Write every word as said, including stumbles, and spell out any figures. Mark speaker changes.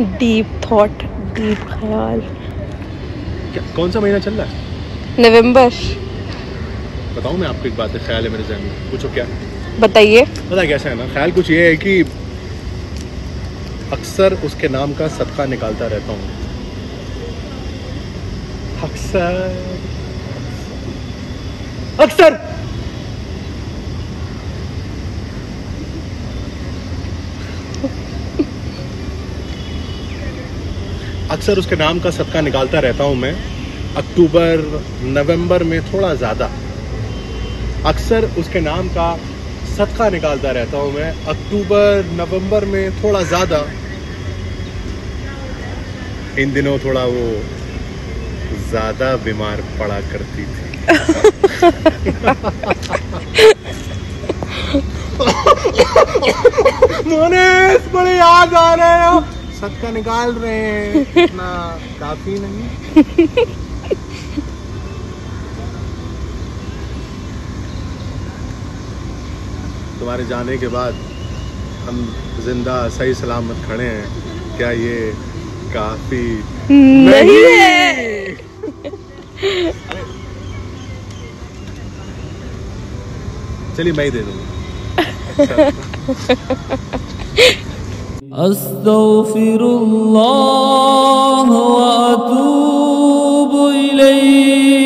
Speaker 1: Deep thought, deep ख्याल।
Speaker 2: क्या कौन सा महीना चल रहा है?
Speaker 1: नवंबर।
Speaker 2: बताऊँ मैं आपको एक बात है, ख्याल है मेरे जहन में। पूछो क्या?
Speaker 1: बताइए।
Speaker 2: पता कैसा है ना, ख्याल कुछ ये है कि अक्सर उसके नाम का सदका निकालता रहता हूँ। अक्सर अक्सर अक्सर उसके नाम का सदका निकालता रहता हूँ मैं। अक्टूबर नवंबर में थोड़ा ज़्यादा। अक्सर उसके नाम का सदका निकालता रहता हूँ मैं। अक्टूबर नवंबर में थोड़ा ज़्यादा। इन दिनों थोड़ा वो ज़्यादा बीमार पड़ा करती थी। मोनेस, बड़े याद आ रहे हो। सदका निकाल रहे हैं, इतना काफी नहीं। तुम्हारे जाने के बाद हम जिंदा सही सलामत खड़े हैं, क्या ये काफी
Speaker 1: नहीं है?
Speaker 2: चलिए मैं ही दे दूंगा।
Speaker 3: अस्तगफिरुल्लाह व अतूबु इलैह।